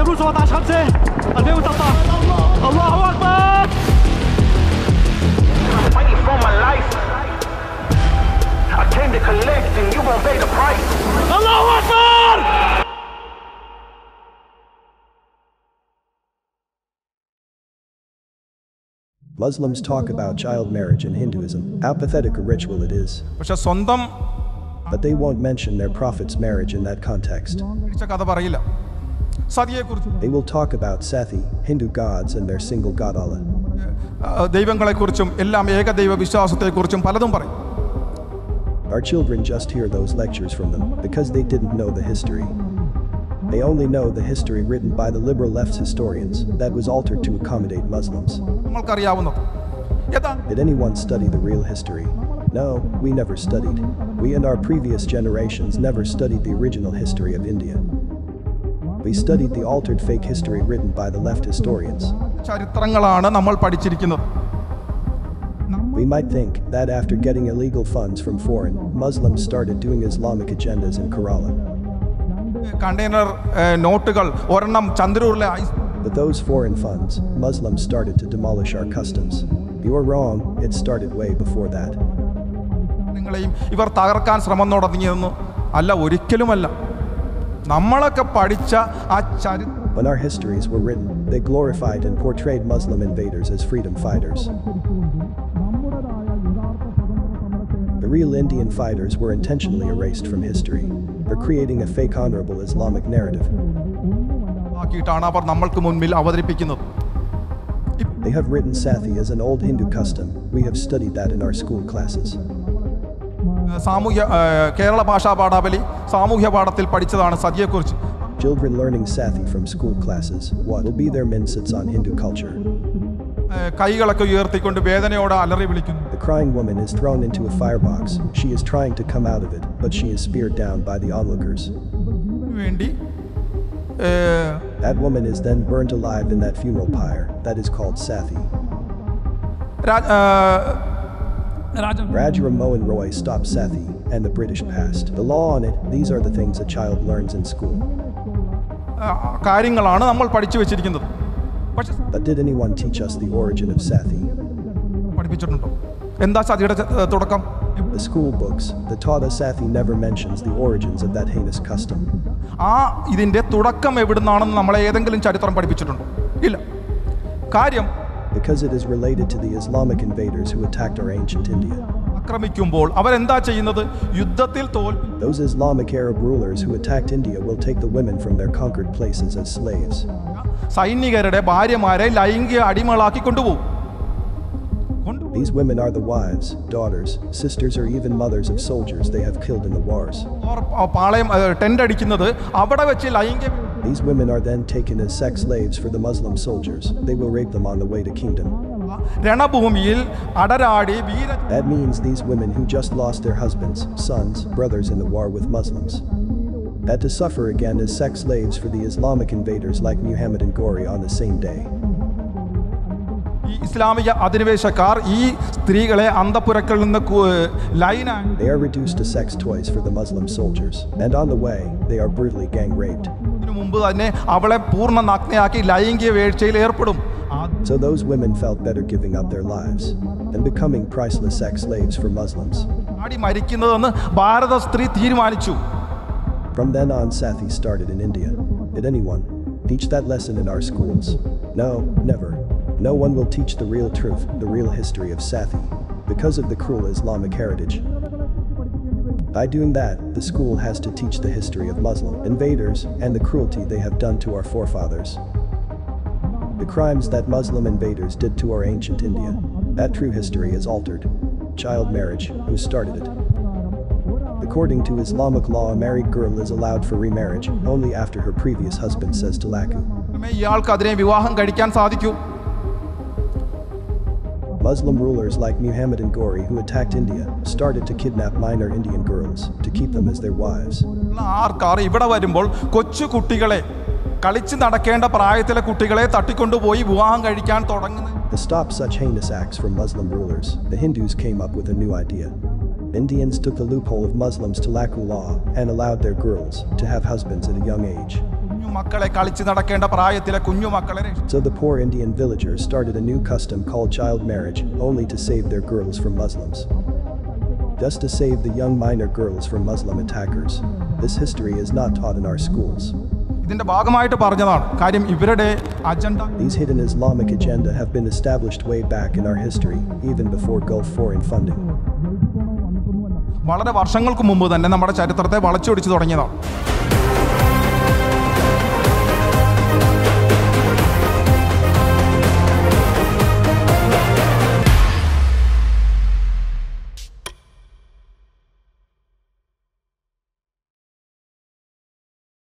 Fighting for my life. I came to collect and you gon' pay the price. Allahu Akbar! Muslims talk about child marriage in Hinduism, how pathetic a ritual it is. But they won't mention their prophet's marriage in that context. They will talk about Sathi, Hindu gods, and their single god Allah. Our children just hear those lectures from them because they didn't know the history. They only know the history written by the liberal left historians that was altered to accommodate Muslims. Did anyone study the real history? No, we never studied. We and our previous generations never studied the original history of India. We studied the altered fake history written by the left historians. We might think that after getting illegal funds from foreign, Muslims started doing Islamic agendas in Kerala. But those foreign funds, Muslims started to demolish our customs. You are wrong, it started way before that. When our histories were written, they glorified and portrayed Muslim invaders as freedom fighters. The real Indian fighters were intentionally erased from history. They're creating a fake honorable Islamic narrative. They have written Sathi as an old Hindu custom. We have studied that in our school classes. Children learning Sathi from school classes. What will be their mindsets on Hindu culture? The crying woman is thrown into a firebox. She is trying to come out of it, but she is speared down by the onlookers. That woman is then burnt alive in that funeral pyre. That is called Sathi. Raja Mohan Roy stopped Sathi and the British passed the law on it. These are the things a child learns in school. But did anyone teach us the origin of Sathi? The school books, the taught us Sathi never mentions the origins of that heinous custom. Because it is related to the Islamic invaders who attacked our ancient India. Those Islamic Arab rulers who attacked India will take the women from their conquered places as slaves. These women are the wives, daughters, sisters, or even mothers of soldiers they have killed in the wars. These women are then taken as sex slaves for the Muslim soldiers. They will rape them on the way to kingdom. That means these women who just lost their husbands, sons, brothers in the war with Muslims, had to suffer again as sex slaves for the Islamic invaders like Muhammad and Ghori on the same day. They are reduced to sex toys for the Muslim soldiers, and on the way, they are brutally gang raped. So those women felt better giving up their lives and becoming priceless sex slaves for Muslims. From then on, Sathi started in India. Did anyone teach that lesson in our schools? No, never. No one will teach the real truth, the real history of Sathi, because of the cruel Islamic heritage. By doing that, the school has to teach the history of Muslim invaders and the cruelty they have done to our forefathers. The crimes that Muslim invaders did to our ancient India. That true history is altered. Child marriage, who started it? According to Islamic law, a married girl is allowed for remarriage only after her previous husband says talaku. Muslim rulers like Muhammad and Ghori who attacked India started to kidnap minor Indian girls to keep them as their wives. To stop such heinous acts from Muslim rulers, the Hindus came up with a new idea. Indians took the loophole of Muslims' talaku law and allowed their girls to have husbands at a young age. So the poor Indian villagers started a new custom called child marriage, only to save their girls from Muslims. Just to save the young minor girls from Muslim attackers. This history is not taught in our schools. These hidden Islamic agenda have been established way back in our history, even before Gulf foreign funding. വളരെ വർഷങ്ങൾക്ക് മുമ്പ് തന്നെ നമ്മുടെ ചരിത്രത്തെ വളച്ചൊടിച്ചു തുടങ്ങിയതാണ്.